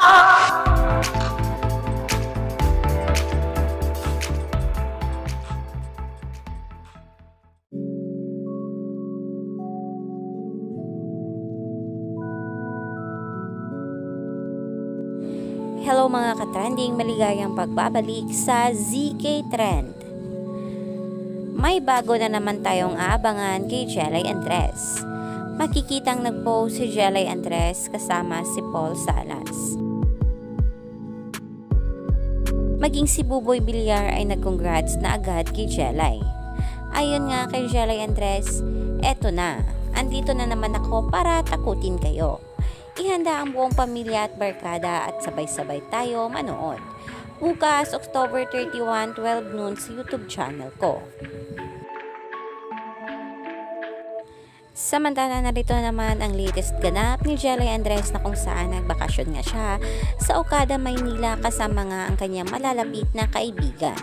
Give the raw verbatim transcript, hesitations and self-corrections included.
Hello mga ka-trending, maligayang pagbabalik sa Z K Trend. May bago na naman tayong aabangan kay Jelay Andres. Makikitang nag-post si Jelay Andres kasama si Paul Salas. Maging si Buboy Villar ay nag-congrats na agad kay Jelay. Ayon nga kay Jelay Andres, eto na, andito na naman ako para takutin kayo. Ihanda ang buong pamilya at barkada at sabay-sabay tayo manood. Bukas, October thirty-one, twelve noon sa YouTube channel ko. Samantala, narito naman ang latest ganap ni Jelay Andres na kung saan nagbakasyon nga siya sa Okada, Maynila kasama nga ang kanyang malalapit na kaibigan.